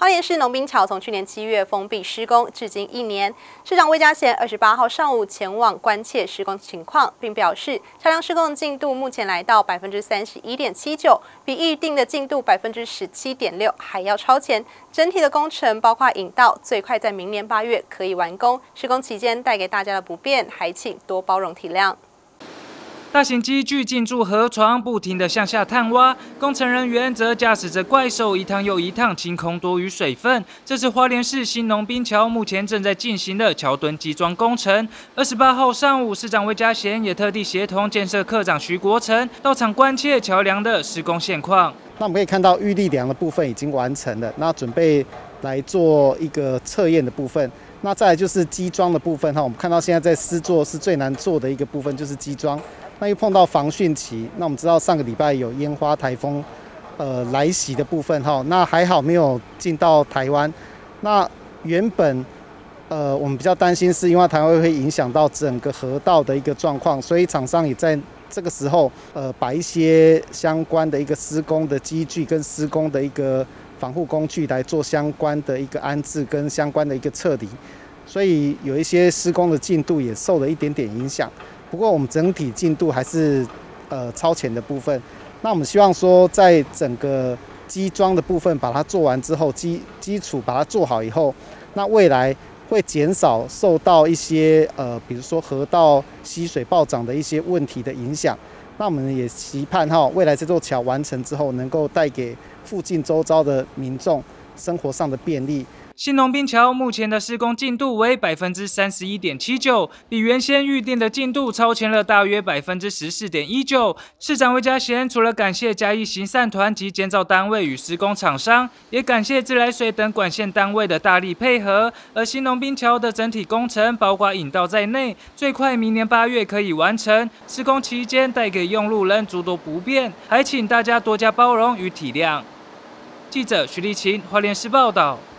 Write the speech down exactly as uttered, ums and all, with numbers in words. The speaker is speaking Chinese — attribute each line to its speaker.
Speaker 1: 花莲市农兵桥从去年七月封闭施工，至今一年。市长魏家贤二十八号上午前往关切施工情况，并表示，桥梁施工进度目前来到百分之三十一点七九，比预定的进度百分之十七点六还要超前。整体的工程包括引道，最快在明年八月可以完工。施工期间带给大家的不便，还请多包容体谅。
Speaker 2: 大型机具进驻河床，不停地向下探挖，工程人员则驾驶着怪兽一趟又一趟清空多余水分。这是花莲市新农兵桥目前正在进行的桥墩基桩工程。二十八号上午，市长魏家贤也特地协同建设科长徐国成到场关切桥梁的施工现况。
Speaker 3: 那我们可以看到预立梁的部分已经完成了，那准备来做一个测验的部分。 那再来就是基桩的部分哈，我们看到现在在施作是最难做的一个部分，就是基桩。那又碰到防汛期，那我们知道上个礼拜有烟花台风，呃来袭的部分哈，那还好没有进到台湾。那原本呃我们比较担心是因为台湾会影响到整个河道的一个状况，所以厂商也在这个时候呃把一些相关的一个施工的机具跟施工的一个 防护工具来做相关的一个安置跟相关的一个撤离，所以有一些施工的进度也受了一点点影响。不过我们整体进度还是呃超前的部分。那我们希望说，在整个基桩的部分把它做完之后，基基础把它做好以后，那未来会减少受到一些呃比如说河道溪水暴涨的一些问题的影响。 那我们也期盼哈，未来这座桥完成之后，能够带给附近周遭的民众生活上的便利。
Speaker 2: 新农兵桥目前的施工进度为百分之三十一点七九，比原先预定的进度超前了大约百分之十四点一九。市长魏家贤除了感谢嘉义行善团及建造单位与施工厂商，也感谢自来水等管线单位的大力配合。而新农兵桥的整体工程，包括引道在内，最快明年八月可以完成。施工期间带给用路人诸多不便，还请大家多加包容与体谅。记者徐立琴，花莲市报道。